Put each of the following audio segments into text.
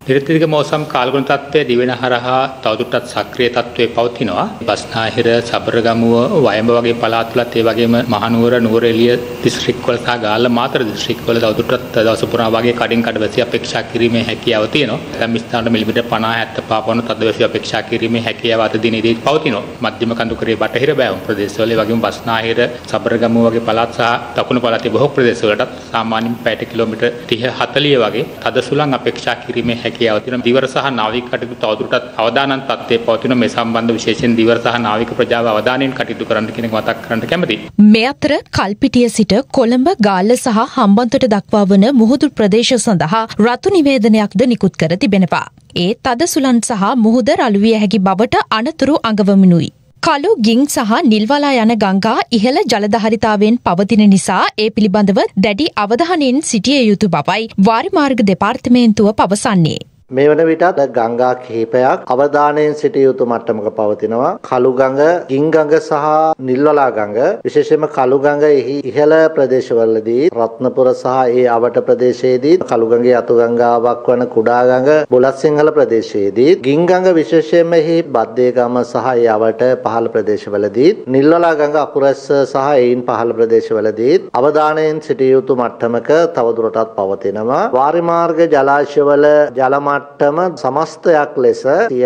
ඍතුගත මෝසම් කාලගුණ තත්ත්වය දිවෙන හරහා තවදුරටත් සක්‍රිය තත්ත්වයේ පවතිනවා. බස්නාහිර, සබරගමුව, වයඹ වගේ පළාත්වලත් ඒ වගේම මහනුවර, නුවරඑළිය දිස්ත්‍රික්කවල සහ ගාල්ල මාතර දිස්ත්‍රික්කවල තවදුරටත් දවස පුරා වගේ කඩින් කඩ වැසි අපේක්ෂා කිරීමේ හැකියාව තියෙනවා. දැන් ස්ථාන මිලිමීටර් 50-70 පවන තද වැසි අපේක්ෂා කිරීමේ හැකියාව අද දිනේදී පවතිනවා. මධ්‍යම කඳුකරේ බටහිර බෑවුම් ප්‍රදේශවල ඒ වගේම බස්නාහිර, සබරගමුව වගේ පළාත් සහ දකුණු පළාතේ බොහෝ ප්‍රදේශවලටත් සාමාන්‍යයෙන් පැයට කිලෝමීටර් 30-40 වගේ තද සුළං අපේක්ෂා කිරීමේ හැකියාව තියෙනවා. දිවර සහ නාවික කටයුතු තවදුරටත් අවදානම් තත්ත්වයේ පවතින මේ සම්බන්ධ විශේෂයෙන් දිවර සහ නාවික ප්‍රජාව අවධානයෙන් කටයුතු කරන්න කියන එක මතක් කරන්න කැමතියි. මේ අතර කල්පිටිය සිට කොළඹ, ගාල්ල සහ හම්බන්තොට දක්වා වන මුහුදු ප්‍රදේශ සඳහා රතු නිවේදනයක්ද නිකුත් කර තිබෙනවා. ඒ තද සුළං සහ මුහුද රළු විය හැකි බවට අනතුරු අඟවමිනුයි. කළු, ගින් සහ නිල්වලා යන ගංගා ඉහළ ජලධාරිතාවෙන් පවතින නිසා ඒ පිළිබඳව දැඩි අවධානයෙන් සිටිය යුතු බවයි වාරිමාර්ග දෙපාර්තමේන්තුව පවසන්නේ. මේ වන විටත් ගංගා කිහිපයක් අවධානයෙන් සිටිය යුතු මට්ටමක පවතිනවා. කළු ගඟ, ගින් ගඟ සහ නිල්වලා ගඟ, විශේෂයෙන්ම කළු ගඟ ඉහළ ප්‍රදේශවලදී රත්නපුර සහ ඒ අවට ප්‍රදේශයේදී, කළු ගඟේ අතු ගංගාවක් වන කුඩා ගඟ බොලත් සිංහල ප්‍රදේශයේදී, ගින් ගඟ විශේෂයෙන්ම බද්දේගම සහ ඒ අවට පහළ ප්‍රදේශවලදී, නිල්වලා ගඟ අකුරැස්ස සහ ඒයින් පහළ ප්‍රදේශවලදී අවධානයෙන් සිටිය යුතු මට්ටමක තවදුරටත් පවතිනවා. වාරිමාර්ග ජලාශවල ජල මට්ටම සමස්තයක් ලෙස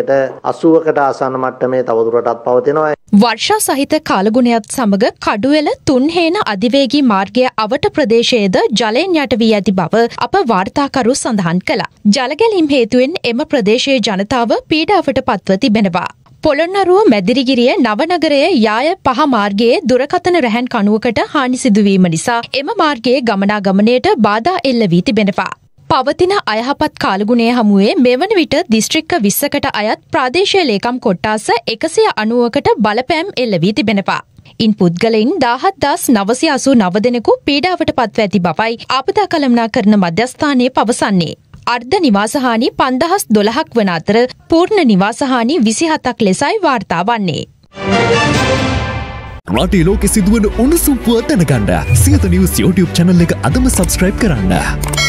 80%කට ආසන්න මට්ටමේ තවදුරටත් පවතිනවා. වර්ෂා සහිත කාලගුණයත් සමග කඩුවෙල තුන්හේන අධිවේගී මාර්ගය අවට ප්‍රදේශයේද ජලයෙන් යට වී ඇති බව අප වාර්තාකරු සඳහන් කළා. ජලගැලීම් හේතුවෙන් එම ප්‍රදේශයේ ජනතාව පීඩාවට පත්ව තිබෙනවා. පොළොන්නරුව මැදිරිගිරිය නවනගරයේ යාය 5 මාර්ගයේ දුරකථන රැහැන් කණුවකට හානි සිදුවීම නිසා එම මාර්ගයේ ගමනාගමනයට බාධා එල්ල වී තිබෙනවා. පවතින අයහපත් කාලගුණය හමුවේ මෙවන විට දිස්ත්‍රික්ක 20කට අයත් ප්‍රාදේශීය ලේකම් කොට්ටාස 190කට බලපෑම් එල්ල වී තිබෙනවා. ඉන් පුද්ගලයින් 17989 දෙනෙකු පීඩාවට පත්ව ඇති බවයි ආපදා කළමනාකරණ මධ්‍යස්ථානයේ පවසන්නේ. අර්ධ නිවාසහානි 5012ක් වන අතර පූර්ණ නිවාසහානි 27ක් ලෙසයි වාර්තා වන්නේ. රටේ ලෝකෙ සිදුවන උණුසුම් පුවත් දැනගන්න සියත නිවුස් YouTube channel එක අදම subscribe කරන්න.